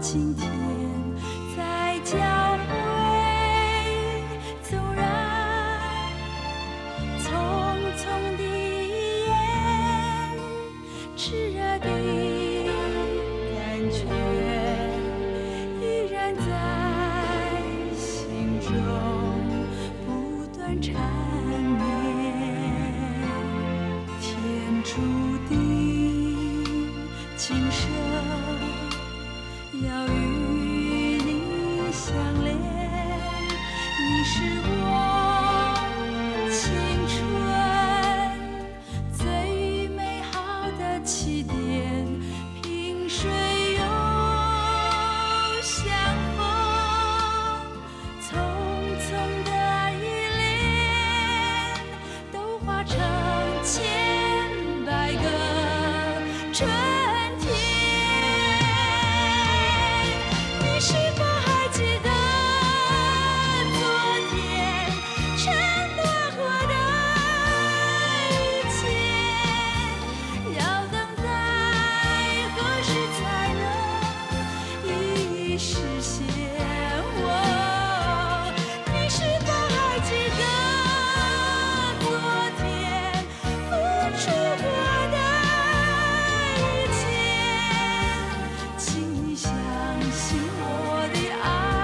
今天在交汇，纵然匆匆的一眼，炽热的感觉依然在心中不断缠绵，天注定今生要与你相连，你是我青春最美好的起点，萍水又相逢，匆匆的一恋，都化成千百个春天。你是否还记得昨天承诺过的一切？要等待何时才能一一实现？你是否还记得昨天付出过的一切？请你相信我的爱，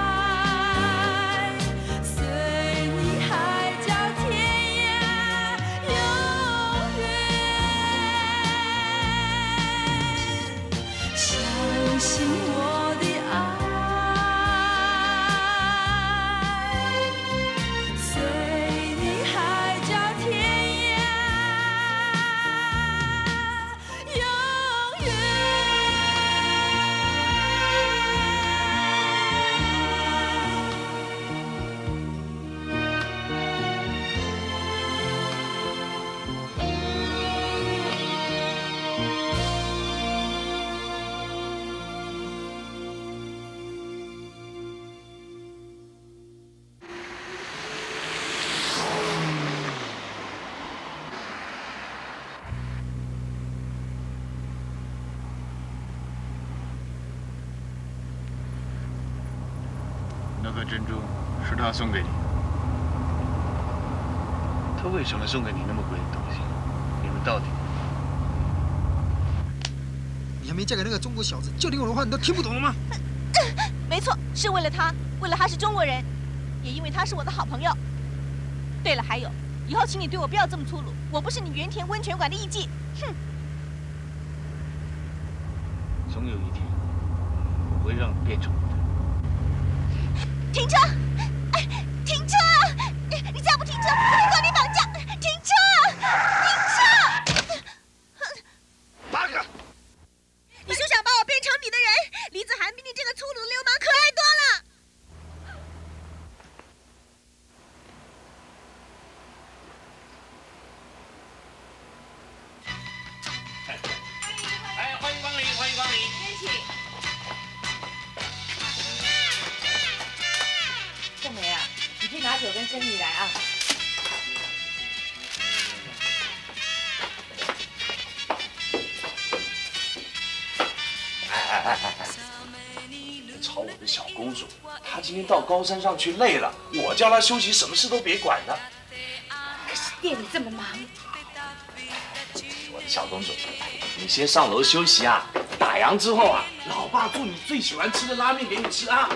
随你海角天涯永远。相信我的爱，随你海角天涯永远。 那颗珍珠是他送给你的，他为什么送给你那么贵的东西？你们到底？ 你还没嫁给那个中国小子，就连我的话你都听不懂了吗？ 没错，是为了他，为了他是中国人，也因为他是我的好朋友。对了，还有，以后请你对我不要这么粗鲁，我不是你原田温泉馆的艺妓。哼！ 总有一天，我会让你变成我的。 停车！哎，停车！你再不停车，我会告你绑架！停车！停车！ 八个！ 你休想把我变成你的人！李子涵比你这个粗鲁的流氓可爱多了。 哎，欢迎光临，欢迎光临。 先请。 凤梅啊，你去拿酒跟生米来啊。 哎，吵我的小公主，她今天到高山上去累了，我叫她休息，什么事都别管呢。 可是店里这么忙。 我的小公主，你先上楼休息啊。打烊之后啊，老爸做你最喜欢吃的拉面给你吃啊。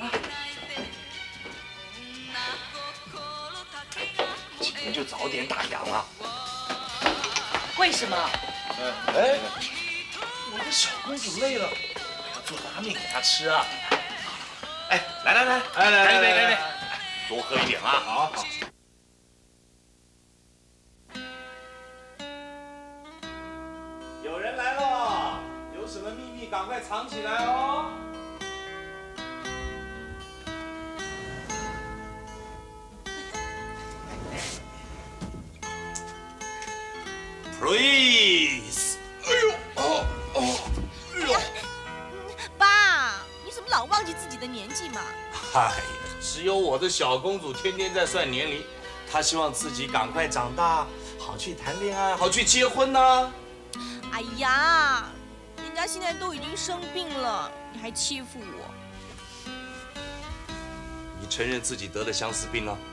今天就早点打烊啊。 为什么？ 哎，我的小公主累了，我要做拉面给她吃啊。哎，来，干一杯，干一杯，多喝一点啊。好。有人来了，有什么秘密赶快藏起来哦。Please， 哎呦，哎呦， 爸，你怎么老忘记自己的年纪嘛？ 嗨，只有我的小公主天天在算年龄，她希望自己赶快长大，好去谈恋爱，好去结婚呢。 哎呀，人家现在都已经生病了， 你还欺负我。 你承认自己得了相思病了？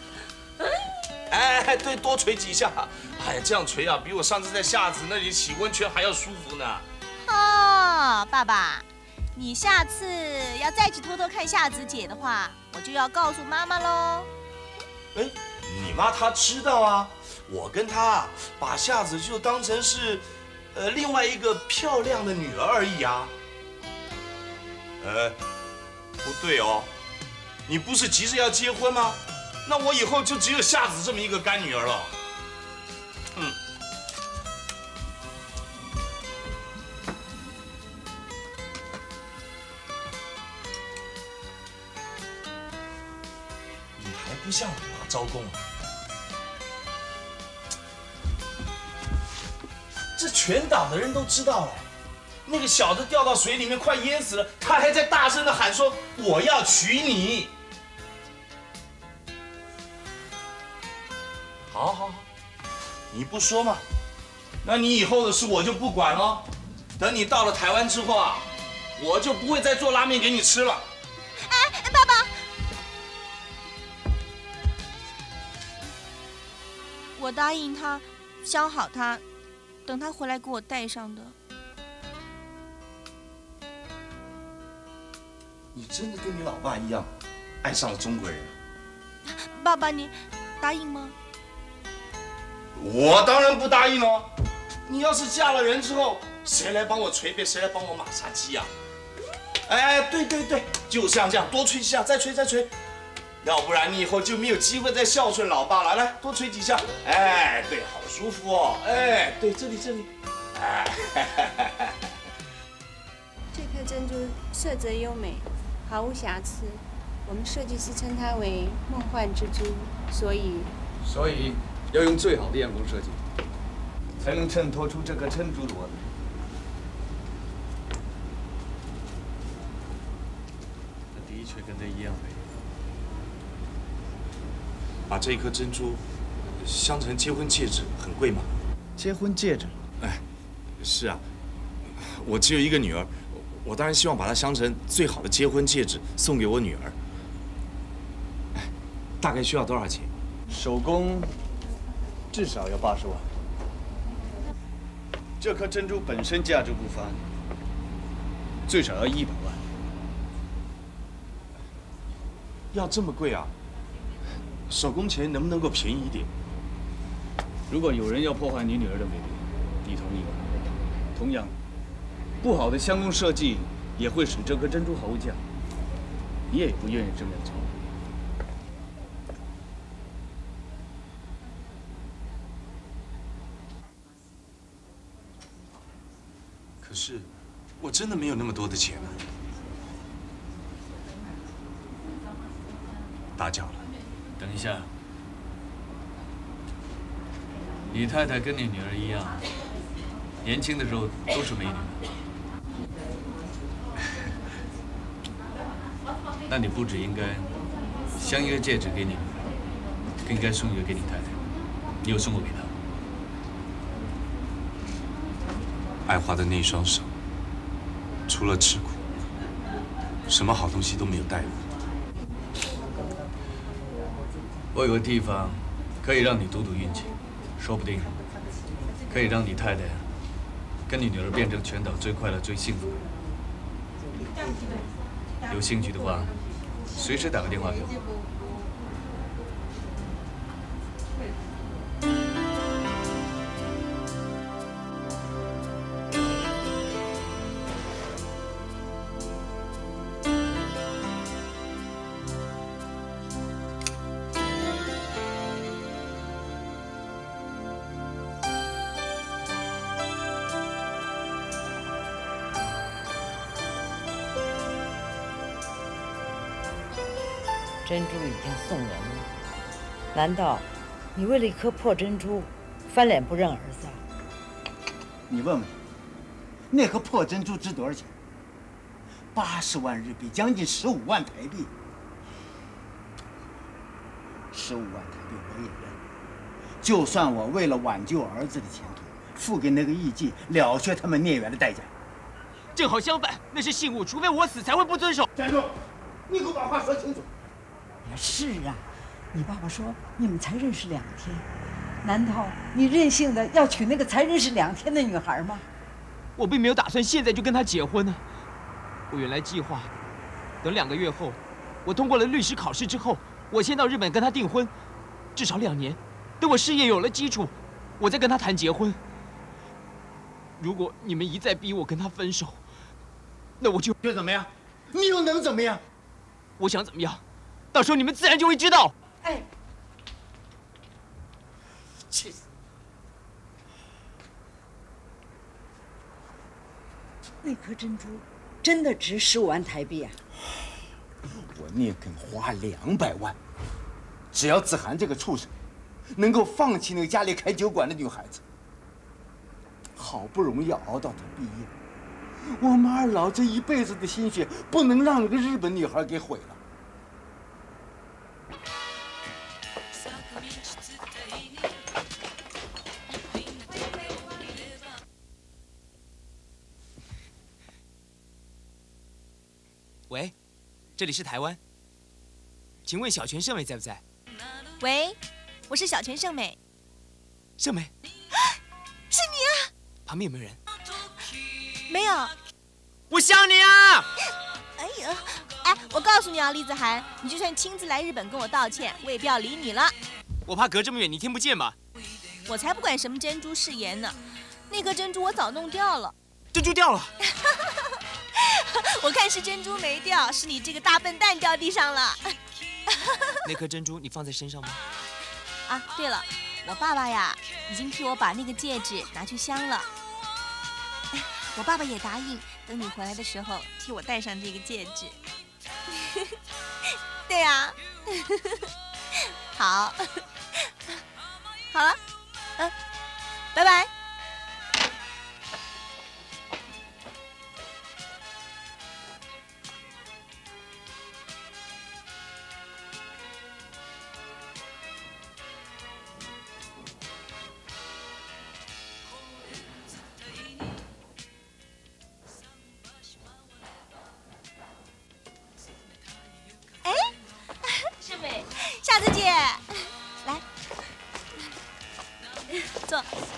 哎，对，多捶几下。哎呀，这样捶啊，比我上次在夏子那里洗温泉还要舒服呢。 哦，爸爸，你下次要再去偷偷看夏子姐的话，我就要告诉妈妈喽。 哎，你妈她知道啊，我跟她把夏子就当成是，另外一个漂亮的女儿而已啊。不对哦，你不是急着要结婚吗？那我以后就只有夏子这么一个干女儿了。你还不像我妈招供啊！这全岛的人都知道了，那个小子掉到水里面快淹死了，他还在大声的喊说我要娶你。好，你不说嘛，那你以后的事我就不管了。等你到了台湾之后啊，我就不会再做拉面给你吃了。 哎，爸爸，我答应他，削好它，等他回来给我带上的。 你真的跟你老爸一样，爱上了中国人？ 爸爸，你答应吗？ 我当然不答应了。你要是嫁了人之后，谁来帮我捶背，谁来帮我马杀鸡啊？哎，对，就像这样，多捶几下，再捶，要不然你以后就没有机会再孝顺老爸了。来，多捶几下。哎，对，好舒服哦。哎，对，这里。哎， 这颗珍珠色泽优美，毫无瑕疵。我们设计师称它为梦幻之珠，所以要用最好的验光设计，才能衬托出这颗珍珠的纹理。 它的确跟这一样美。 把这颗珍珠镶成结婚戒指，很贵吗？ 结婚戒指？ 哎，是啊，我只有一个女儿，我当然希望把它镶成最好的结婚戒指，送给我女儿。哎，大概需要多少钱？ 手工至少要80万。这颗珍珠本身价值不凡，最少要100万。 要这么贵啊？手工钱能不能够便宜一点？ 如果有人要破坏你女儿的美丽，你同意吗？同样，不好的镶工设计也会使这颗珍珠毫无价值，你也不愿意这么做。 可是，我真的没有那么多的钱啊！打搅了。 等一下，你太太跟你女儿一样，年轻的时候都是美女。那你不只应该镶一个戒指给你女儿，更应该送一个给你太太。你有送过给她？ 爱华的那一双手，除了吃苦，什么好东西都没有带过。 我有个地方可以让你赌赌运气，说不定可以让你太太跟你女儿变成全岛最快乐、最幸福的人。有兴趣的话，随时打个电话给我。 珍珠已经送人了，难道你为了一颗破珍珠，翻脸不认儿子啊？ 你问问他，那颗破珍珠值多少钱？80万日币，将近15万台币。15万台币我也认，就算我为了挽救儿子的前途，付给那个艺妓了却他们孽缘的代价， 正好相反，那是信物，除非我死才会不遵守。 站住！你给我把话说清楚。 是啊，你爸爸说你们才认识2天，难道你任性的要娶那个才认识2天的女孩吗？ 我并没有打算现在就跟他结婚呢。我原来计划，等2个月后，我通过了律师考试之后，我先到日本跟他订婚，至少2年。等我事业有了基础，我再跟他谈结婚。如果你们一再逼我跟他分手，那我就怎么样？你又能怎么样？ 我想怎么样，到时候你们自然就会知道。 哎，去死！那颗珍珠真的值15万台币啊！ 我宁肯花200万，只要子涵这个畜生能够放弃那个家里开酒馆的女孩子。好不容易熬到她毕业，我们二老这一辈子的心血不能让那个日本女孩给毁了。 喂，这里是台湾，请问小泉圣美在不在？ 喂，我是小泉圣美。 圣美， 是你啊！ 旁边有没有人？ 没有。 我想你啊！ 哎呀，哎，我告诉你啊，李子涵，你就算亲自来日本跟我道歉，我也不要理你了。 我怕隔这么远你听不见嘛。 我才不管什么珍珠誓言呢，那颗珍珠我早弄掉了。 珍珠掉了。 我看是珍珠没掉，是你这个大笨蛋掉地上了。 那颗珍珠你放在身上吗？ 啊，对了，我爸爸呀，已经替我把那个戒指拿去镶了。我爸爸也答应，等你回来的时候替我戴上这个戒指。对呀，好，好了，拜拜。夏子姐，来，坐。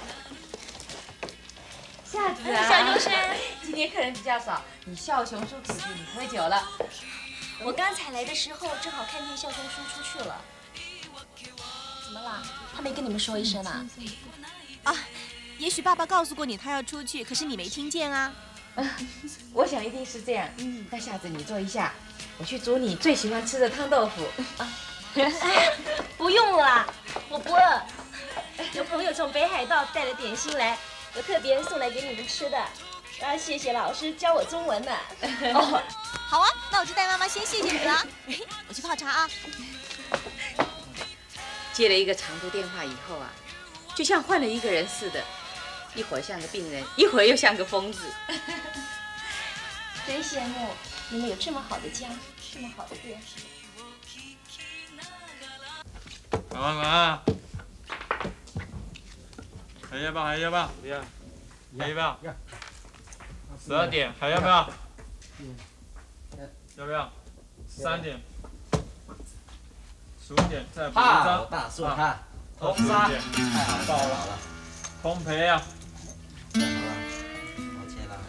夏子啊，小牛山，今天客人比较少，你孝雄叔请你喝酒了。 我刚才来的时候正好看见孝雄叔出去了。怎么了？他没跟你们说一声啊？ 啊，也许爸爸告诉过你他要出去，可是你没听见啊。 我想一定是这样。那夏子你坐一下，我去煮你最喜欢吃的汤豆腐。 不用了，我不饿。有朋友从北海道带了点心来，我特别送来给你们吃的。谢谢老师教我中文呢。 哦，好啊，那我就带妈妈先谢谢你了。我去泡茶啊。 接了一个长途电话以后啊，就像换了一个人似的，一会儿像个病人，一会儿又像个疯子。 真羡慕你们有这么好的家，这么好的店。 妈，还要不要？还要不要？不要。还要不要？12点还要不要？要不要？3点、15点再补一张。 大顺汉， 头3点， 太好了，太好了。 烘焙啊。 好了，抱歉了。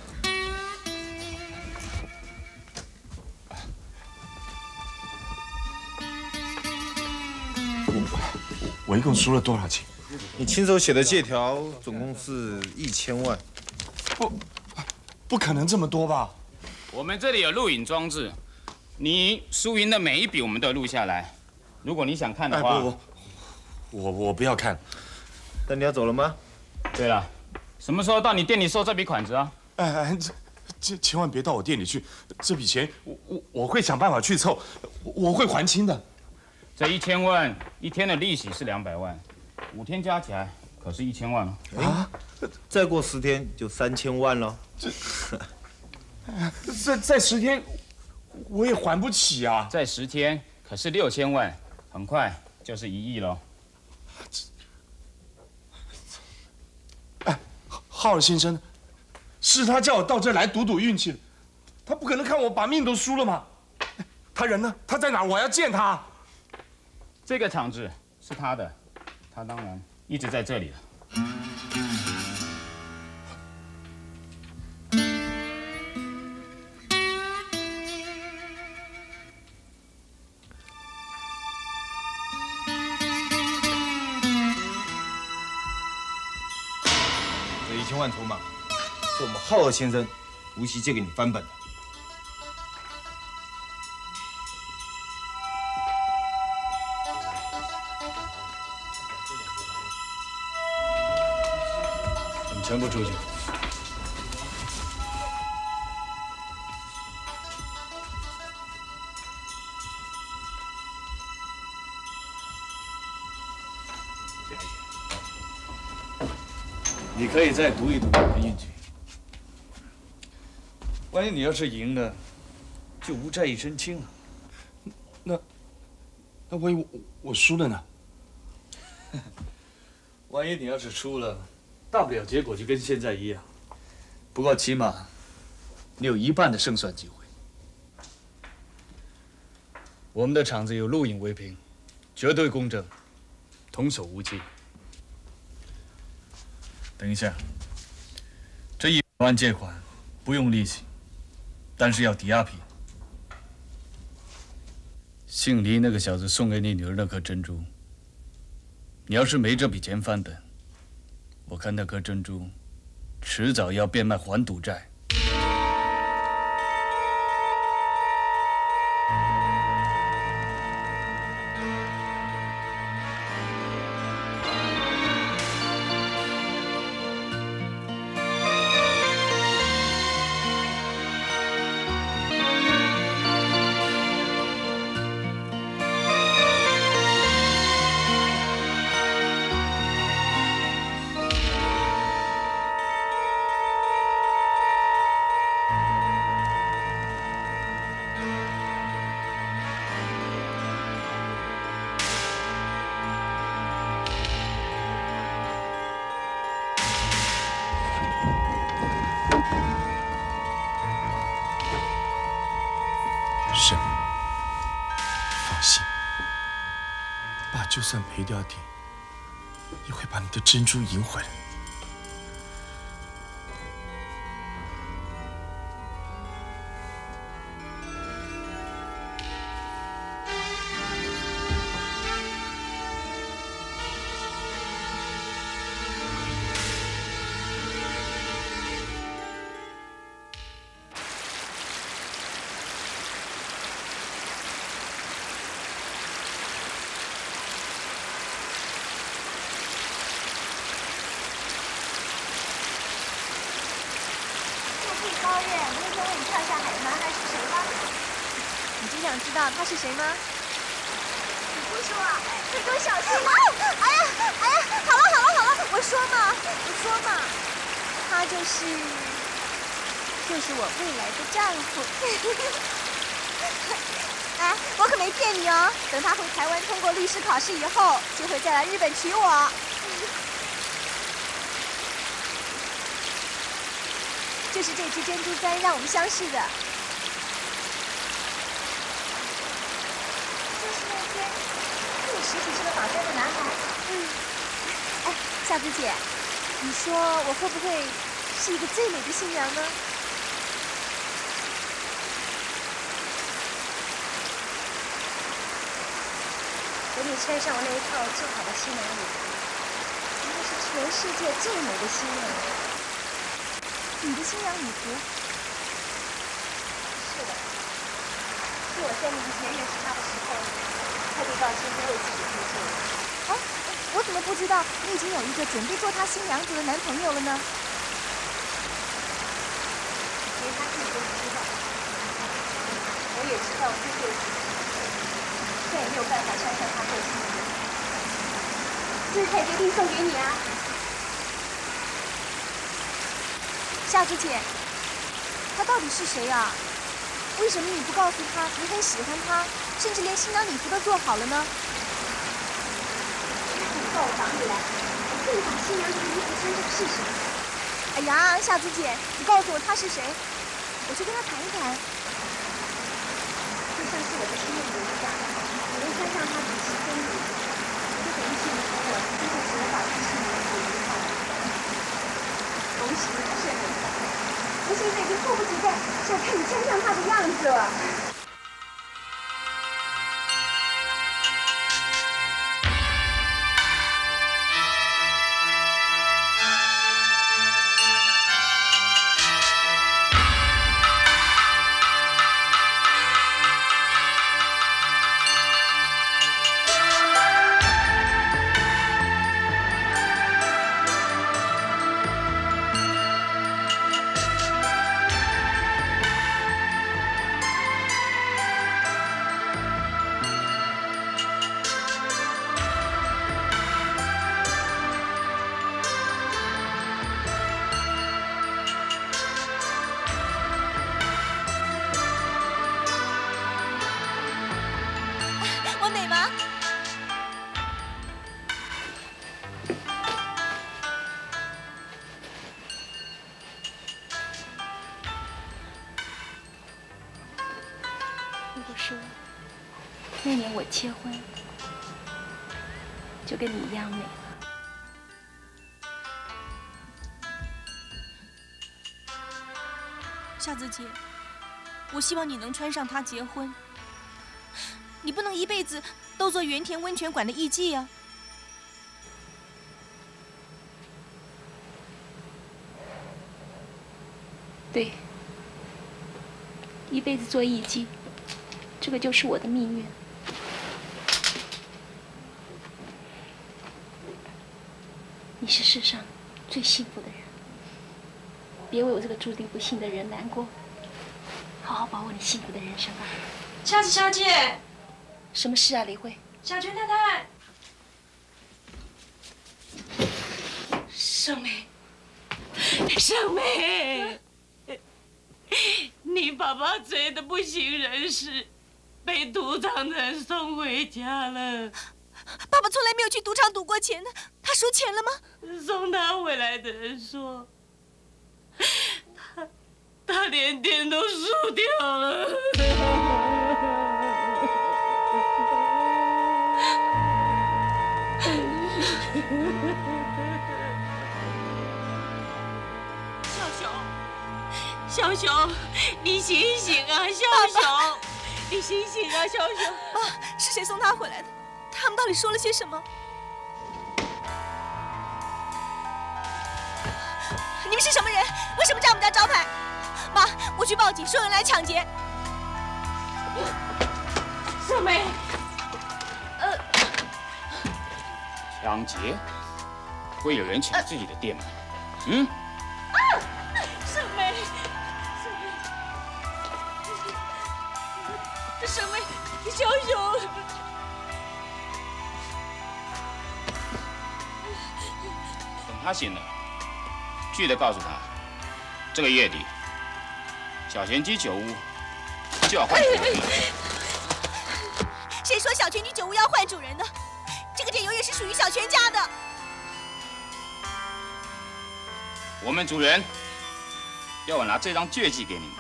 我一共输了多少钱？ 你亲手写的借条总共是1000万。 不可能这么多吧？ 我们这里有录影装置，你输赢的每一笔我们都录下来。如果你想看的话， 我不要看。 那你要走了吗？ 对了，什么时候到你店里收这笔款子啊？ 这千万别到我店里去，这笔钱我会想办法去凑，我会还清的。 这1000万1天的利息是200万，5天加起来可是1000万了。 啊！再过10天就3000万了。 再10天，我也还不起啊！ 再10天可是6000万，很快就是1亿了。 哎，浩尔先生，是是他叫我到这儿来赌赌运气的，他不可能看我把命都输了嘛。他人呢？他在哪？我要见他。 这个场子是他的，他当然一直在这里了。 这1000万筹码是我们浩尔先生无锡借给你翻本的。 全部出去！你可以再赌一赌你的运气。万一你要是赢了，就无债一身轻了。 那万一我输了呢？ 万一你要是输了。 大不了结果就跟现在一样，不过起码你有1半的胜算机会。我们的场子有录影为凭，绝对公正，童叟无欺。等一下，这100万借款不用利息，但是要抵押品。姓黎那个小子送给你女儿那颗珍珠，你要是没这笔钱翻本。 我看那颗珍珠，迟早要变卖还赌债。 神，放心，爸就算赔掉点，也会把你的珍珠赢回来。 知道他是谁吗？ 你不说，你多小心！ 哎呀，好了，我说嘛，他就是我未来的丈夫。哎，我可没骗你哦，等他回台湾通过律师考试以后，就会再来日本娶我。就是这只珍珠簪让我们相识的。 实体这个绑架的男孩， 哎，夏子姐，你说我会不会是一个最美的新娘呢？ 等你穿上我那一套做好的新娘礼服，你会是全世界最美的新娘。 你的新娘礼服？ 是的，是我3年前认识他的时候。 特地到京都为自己定做的。 啊，我怎么不知道你已经有一个准备做他新娘子的男朋友了呢？ 连他自己都不知道，我也知道我这辈子再也没有办法穿上他做新娘子，所以才决定送给你啊。 夏子姐，他到底是谁啊？为什么你不告诉他你很喜欢他？ 甚至连新娘礼服都做好了呢。 你到我房里来，我跟你把新娘子的衣服穿上试试。 哎呀，夏子姐，你告诉我他是谁，我去跟他谈一谈。 就像是我的心愿一样，我能穿上他的西装礼服，我就等于是你和我真的是把他心里的一块。恭喜你的圣人，我现在已经迫不及待，想看你穿上他的样子了。 我美吗？ 如果说那年我结婚，就跟你一样美了。 夏子姐，我希望你能穿上它结婚。你不能一辈子都做原田温泉馆的艺妓啊！ 对，一辈子做艺妓，这个就是我的命运。你是世上最幸福的人，别为我这个注定不幸的人难过，好好把握你幸福的人生吧。 夏子小姐， 什么事啊，李慧？ 小泉太太， 胜美，胜美，你爸爸醉得不省人事，被赌场的人送回家了。 爸爸从来没有去赌场赌过钱的，他输钱了吗？ 送他回来的人说，他连店都输掉了。小熊，你醒醒啊，小熊，你醒醒啊，小熊。 妈，是谁送他回来的？他们到底说了些什么？你们是什么人？为什么炸我们家招牌？妈，我去报警，说有人来抢劫。 胜美， 抢劫？会有人抢自己的店吗？嗯？ 胜美，胜美，小熊。 等他醒了，记得告诉他，这个月底，小贤居酒屋就要换主人了。 谁说小泉居酒屋要换主人的？这个店永远是属于小泉家的。 我们主人要我拿这张借据给你们。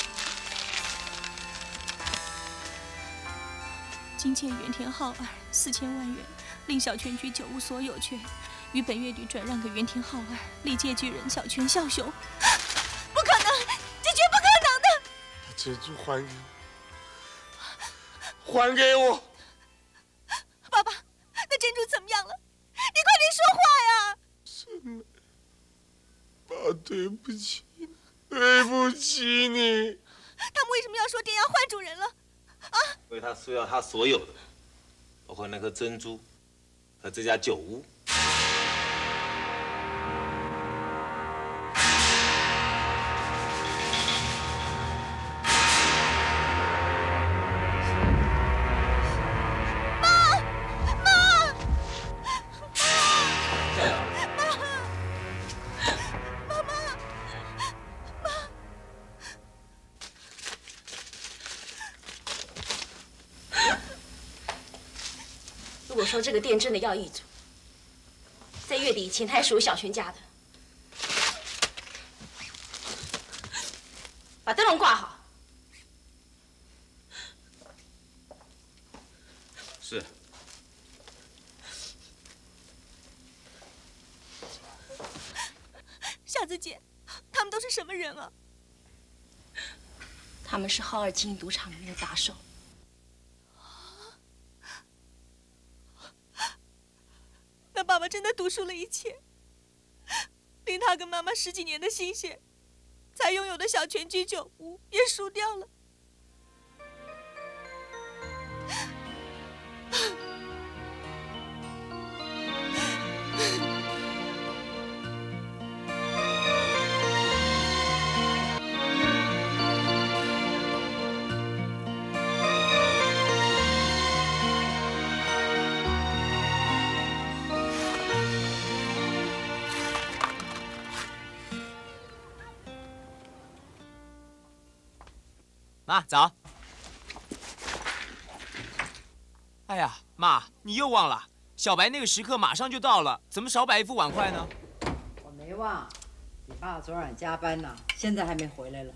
今欠原田浩二4000万元，令小泉居酒屋所有权于本月底转让给原田浩二，立借据人小泉孝雄。不可能，这绝不可能的！ 把珍珠还给我，还给我！ 爸爸，那珍珠怎么样了？你快点说话呀！ 胜美，爸，对不起，对不起你。 他们为什么要说店要换主人了？啊！ 因为他输掉他所有的，包括那颗珍珠和这家酒屋。 如果说这个店真的要易主，在月底以前，它还属于小泉家的， 把灯笼挂好。 是。 夏子姐，他们都是什么人啊？ 他们是浩二经营赌场里面的打手。 那爸爸真的赌输了一切，连他跟妈妈10几年的心血，才拥有的小全居酒屋也输掉了。 妈，早。哎呀，妈，你又忘了，小白那个时刻马上就到了，怎么少摆一副碗筷呢？ 我没忘，你爸昨晚加班呢，现在还没回来了。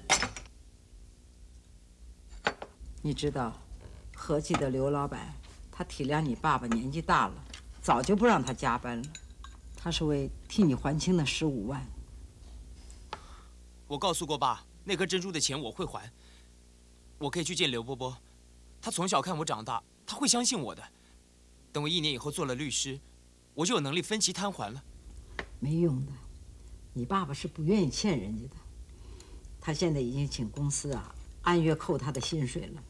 你知道，和气的刘老板，他体谅你爸爸年纪大了，早就不让他加班了。他是为替你还清那15万。 我告诉过爸，那颗珍珠的钱我会还。我可以去见刘伯伯，他从小看我长大，他会相信我的。等我1年以后做了律师，我就有能力分期摊还了。 没用的，你爸爸是不愿意欠人家的。他现在已经请公司按月扣他的薪水了。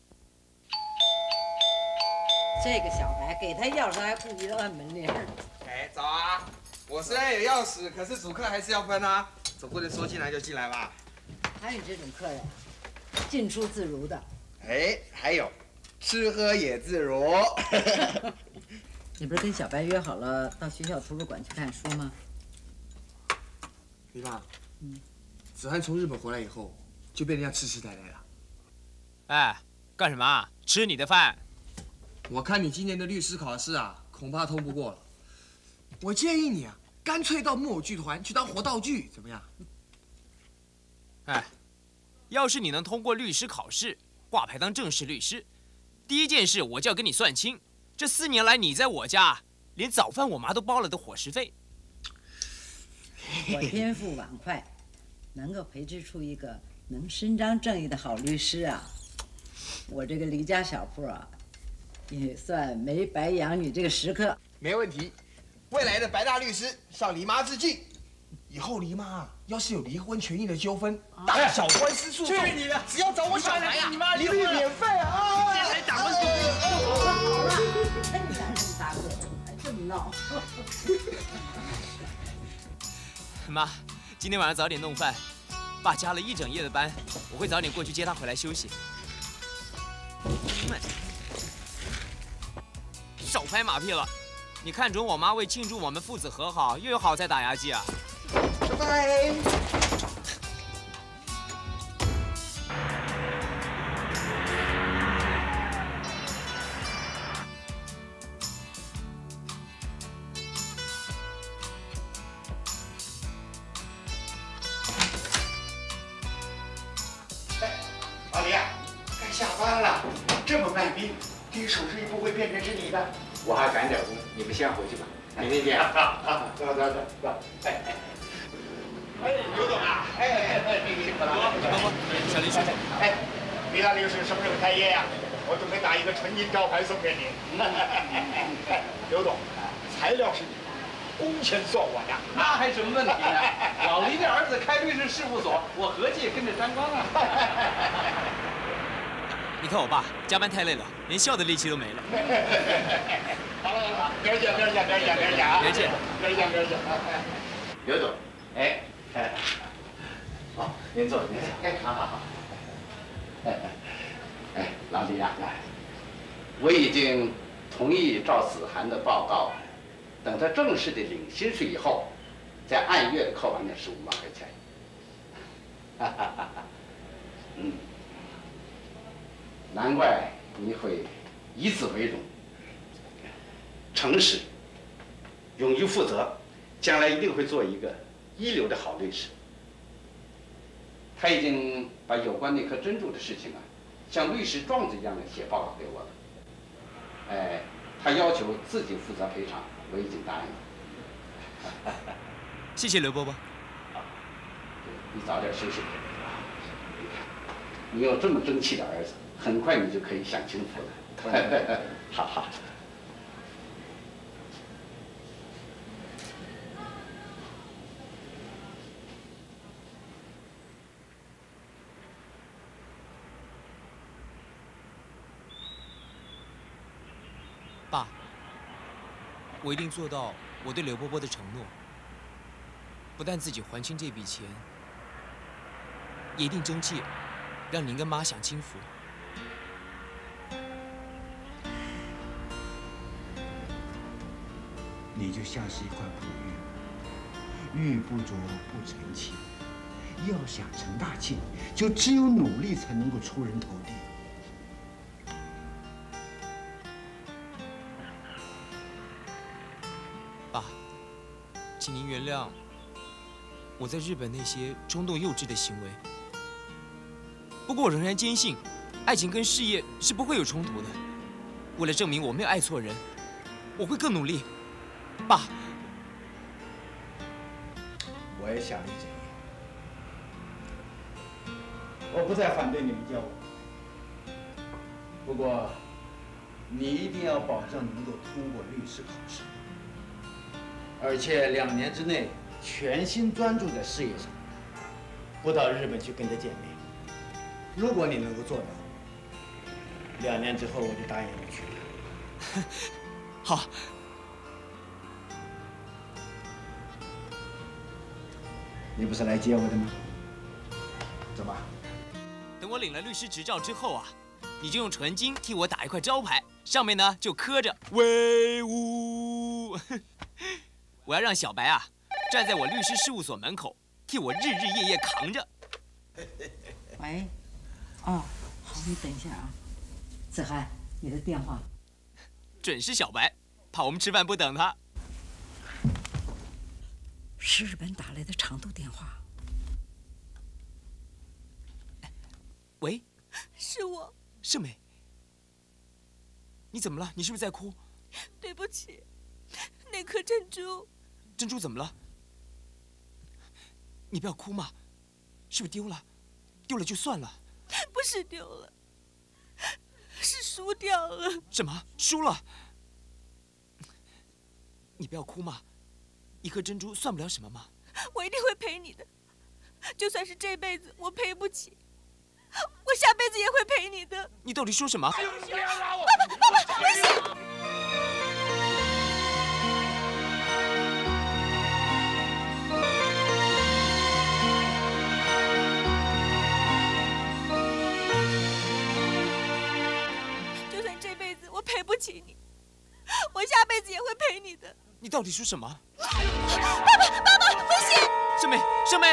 这个小白给他钥匙还故意按门铃。 哎，早啊！我虽然有钥匙，可是主客还是要分啊，总不能说进来就进来吧？ 还有这种客人，进出自如的。 哎，还有，吃喝也自如。 你不是跟小白约好了到学校图书馆去看书吗？ 你爸，子涵从日本回来以后，就变得像痴痴呆呆了。 哎，干什么啊？吃你的饭。 我看你今年的律师考试恐怕通不过了。我建议你干脆到木偶剧团去当活道具，怎么样？ 哎，要是你能通过律师考试，挂牌当正式律师，第一件事我就要跟你算清，这4年来你在我家连早饭我妈都包了的伙食费。 我天赋碗筷，能够培植出一个能伸张正义的好律师我这个离家小铺也算没白养你这个食客。 没问题，未来的白大律师向黎妈致敬。以后黎妈要是有离婚权益的纠纷，大小官司诉讼， 去你的！ 只要找我小白你妈一律免费啊！ 现在打官司好了，真敢这么大个，还这么闹。 妈，今天晚上早点弄饭，爸加了1整夜的班，我会早点过去接他回来休息。少拍马屁了！你看准我妈为庆祝我们父子和好，又有好菜打牙祭啊！ 拜拜。 老李，该下班了，这么卖冰，这首饰不会变成是你的。我还赶点工，你们先回去吧，明天见。走。哎，刘总啊， 小林叔叔， 李大律师什么时候开业呀？我准备打一个纯金招牌送给你。刘总，材料是你的，工钱算我的。 那还什么问题呢？老黎的儿子开律师事务所，我合计也跟着沾光啊。 你看我爸加班太累了，连笑的力气都没了。 好了，明儿见。刘总，您坐。好。 老李我已经同意赵子涵的报告，等他正式的领薪水以后，再按月的扣完那15万块钱。难怪你会以子为荣，诚实、勇于负责，将来一定会做一个一流的好律师。 他已经把有关那颗珍珠的事情啊，像律师状子一样的写报告给我了。哎，他要求自己负责赔偿，我已经答应了。 谢谢刘伯伯。 你早点休息。你有这么争气的儿子，很快你就可以享清福了。好好。 爸，我一定做到我对刘伯伯的承诺，不但自己还清这笔钱，也一定争气，让您跟妈享清福。 你就像是一块璞玉，玉不琢不成器。要想成大器，就只有努力才能够出人头地。 爸，请您原谅我在日本那些冲动幼稚的行为。不过我仍然坚信，爱情跟事业是不会有冲突的。为了证明我没有爱错人，我会更努力。爸， 我也想你这样，我不再反对你们交往，不过你一定要保证能够通过律师考试，而且2年之内全心专注在事业上，不到日本去跟他见面。如果你能够做到，2年之后我就答应你去了。 好。 你不是来接我的吗？走吧。 等我领了律师执照之后啊，你就用纯金替我打一块招牌，上面呢就刻着威武。我要让小白啊站在我律师事务所门口，替我日日夜夜扛着。 喂，哦，好，你等一下啊。子涵，你的电话。 准是小白，怕我们吃饭不等他。 是日本打来的长途电话。 喂， 是我。 盛美，你怎么了？你是不是在哭？ 对不起，那颗珍珠。 珍珠怎么了？你不要哭嘛，是不是丢了？丢了就算了。 不是丢了，是输掉了。 什么？输了？你不要哭嘛。一颗珍珠算不了什么嘛， 我一定会赔你的，就算是这辈子我赔不起，我下辈子也会赔你的。 你到底说什么？ 爸爸，危险！就算这辈子我赔不起你，我下辈子也会赔你的。 你到底说什么？ 爸爸，危险！ 盛美，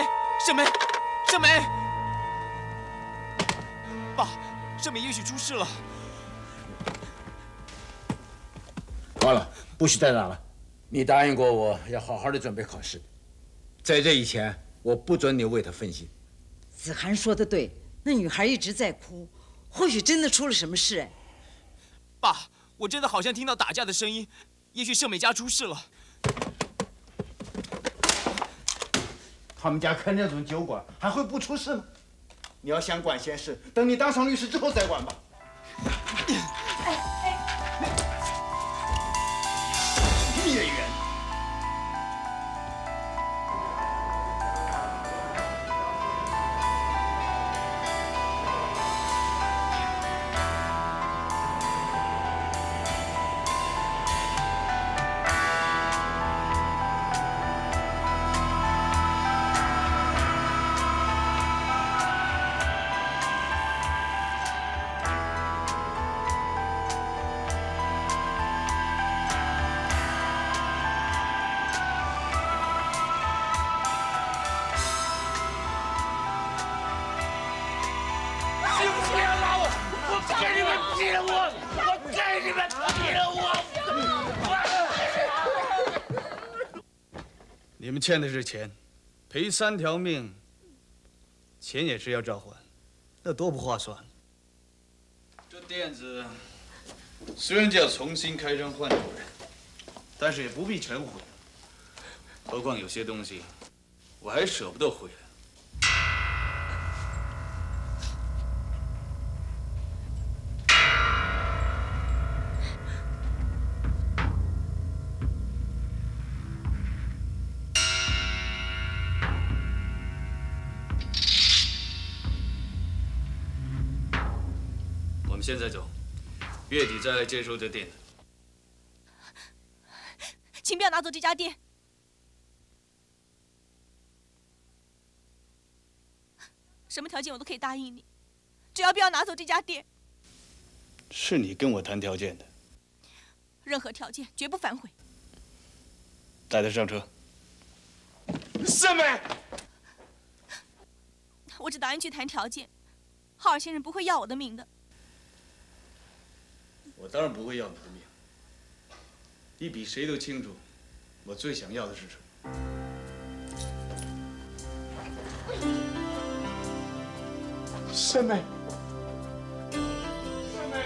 爸，盛美也许出事了。 好了，不许再打了。你答应过我要好好的准备考试，在这以前，我不准你为她分心。 子涵说的对，那女孩一直在哭，或许真的出了什么事哎。 爸，我真的好像听到打架的声音。也许盛美家出事了。 他们家开那种酒馆，还会不出事吗？你要想管闲事，等你当上律师之后再管吧。孽缘！ 你们欠的是钱，赔3条命， 钱也是要照还，那多不划算。这店子虽然叫重新开张换主人，但是也不必全毁。何况有些东西我还舍不得毁了。 我们现在走，月底再来接收这店子。 请不要拿走这家店。什么条件我都可以答应你，只要不要拿走这家店。 是你跟我谈条件的。 任何条件绝不反悔。 带他上车。 师妹， 我只答应去谈条件，浩尔先生不会要我的命的。 我当然不会要你的命。你比谁都清楚，我最想要的是什么。 师妹， 师妹，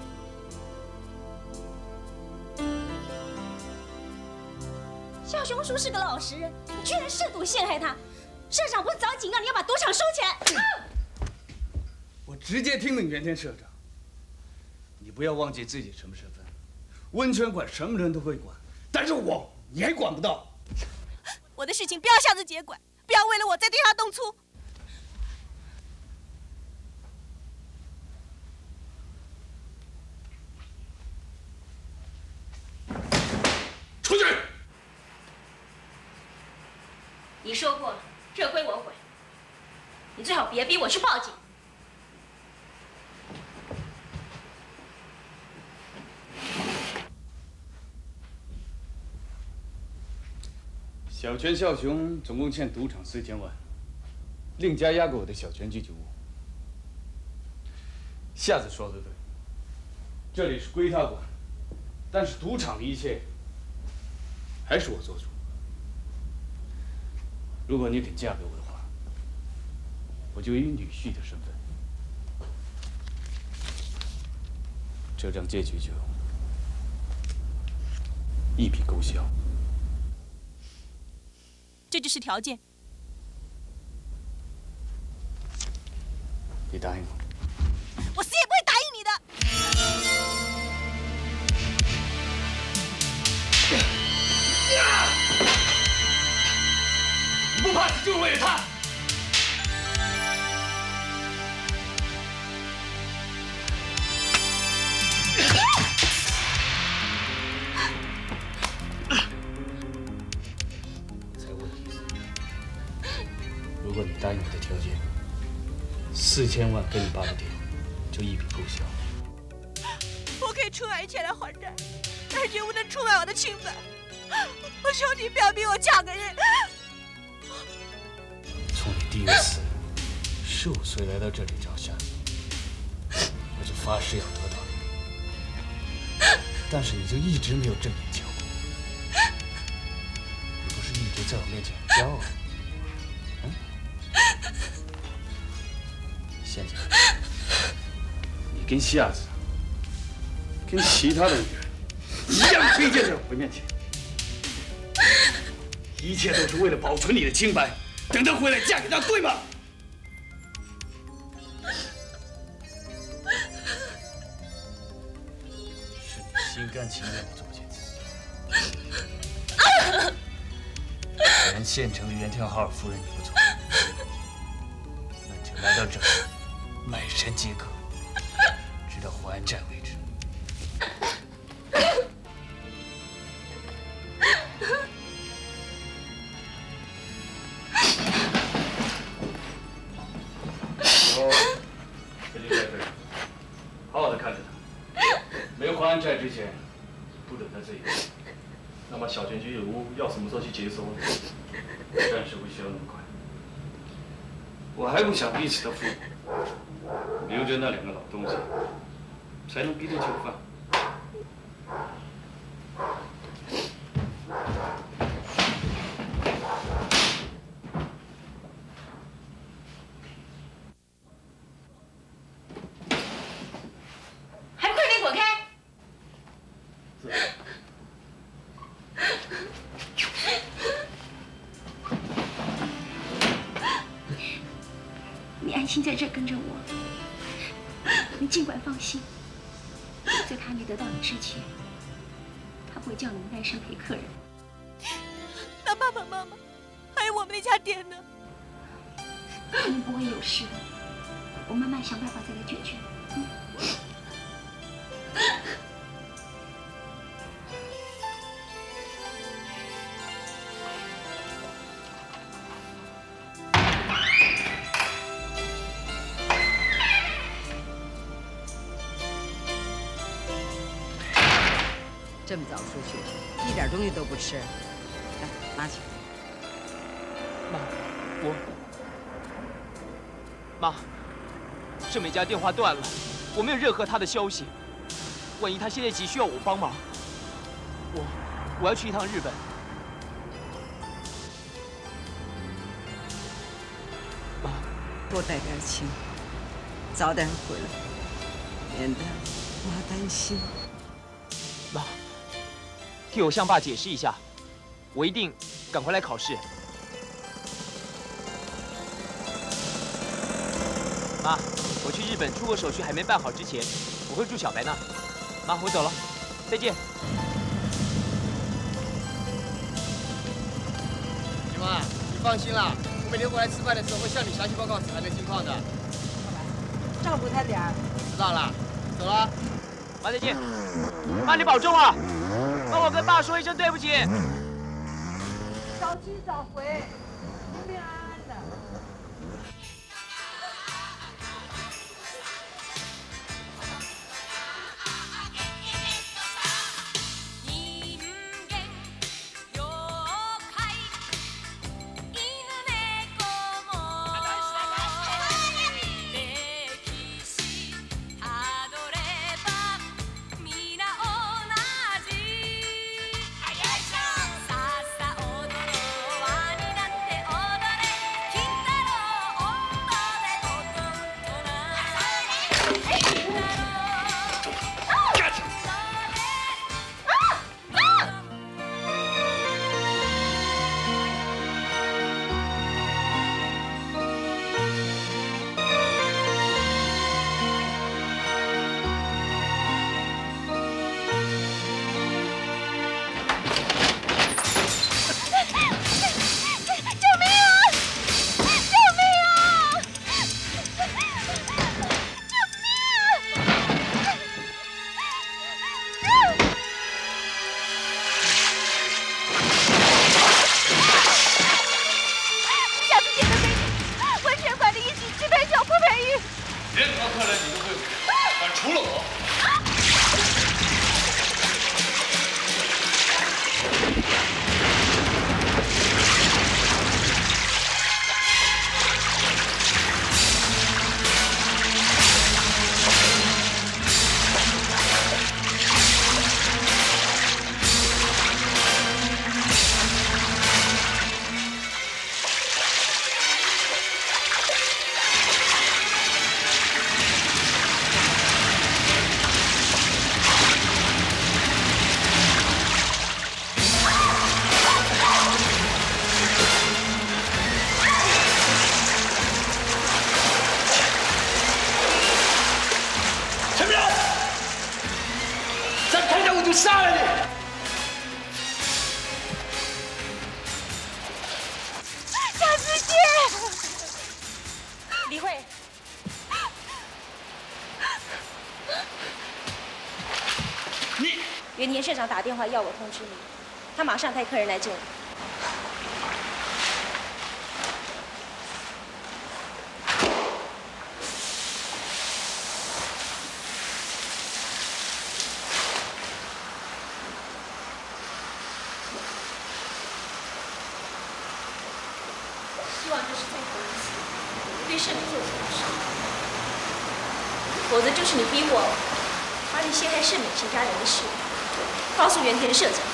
小熊叔是个老实人，你居然涉赌陷害他！社长不是早警告你要把赌场收起来？ 我直接听命袁天社长。 你不要忘记自己什么身份，温泉馆什么人都会管，但是你还管不到。 我的事情不要下次接管，不要为了我再对他动粗。 出去！ 你说过了，这归我管。你最好别逼我去报警。 小泉孝雄总共欠赌场4000万，另加押给我的小泉居酒屋。夏子说的对，这里是归他管，但是赌场的一切还是我做主。如果你肯嫁给我的话，我就以女婿的身份，这张借据就一笔勾销。 这就是条件。 你答应我？ 我死也不会答应你的。 你不怕死就是为了他。如果你答应我的条件，4000万跟你爸的店就一笔勾销。 我可以出卖一切来还债，但是绝不能出卖我的清白。我求你不要逼我嫁给人。 从你第一次15岁来到这里找夏子，我就发誓要得到你，但是你就一直没有正眼瞧过。你不是一直在我面前骄傲？ 现在，你跟夏子，跟其他的女人一样推荐在我面前，一切都是为了保存你的清白，等她回来嫁给他，对吗？是你心甘情愿的做这件事。既然县城的袁天浩夫人你不从，那你就来到这里。 卖身皆可，直到还债为止。以后他就在这里，好好的看着他。没还债之前，不准他自己走。 那么小泉居酒屋要什么时候去接收呢？ 暂时不需要那么快。我还不想逼死他父母。 留着那2个老东西，才能逼他就范。 你安心在这跟着我，你尽管放心，在他还没得到你之前，他不会叫你们卖身陪客人。 那爸爸妈妈，还有我们那家店呢？ 他们不会有事的，我慢慢想办法再来解决。 这么早出去，一点东西都不吃，来拿去。 妈，妈，盛美家电话断了，我没有任何她的消息。万一她现在急需要我帮忙，我要去一趟日本。妈， 多带点情，早点回来，免得妈担心。 妈，替我向爸解释一下，我一定赶快来考试。妈，我去日本出国手续还没办好之前，我会住小白那。妈，我走了，再见。 姨妈，你放心啦，我每天过来吃饭的时候会向你详细报告子涵的近况的。 照顾他点儿。 知道了，走了。 妈，再见。妈，你保重啊！帮我跟爸说一声对不起。 早去早回，平平安安的。 杀了你！ 小师姐， 李慧，原田社长打电话要我通知你，他马上带客人来这里。 对社里做什么事，否则就是你逼我把你陷害盛美全家人的事告诉原田社长。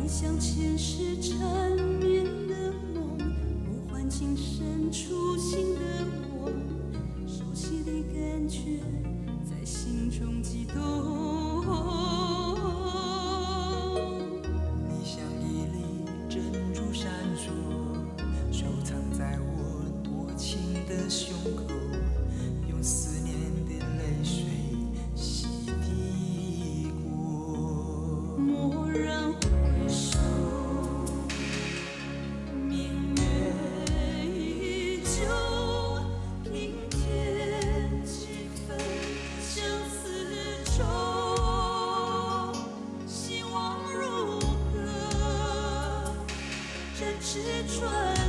像前世缠绵的梦，梦幻境深处心的我，熟悉的感觉在心中悸动。 你像一粒珍珠闪烁，收藏在我多情的胸口，用思念的泪水洗涤过。 蓦然回首，明月依旧，平添几分相思愁。希望如歌，展翅穿。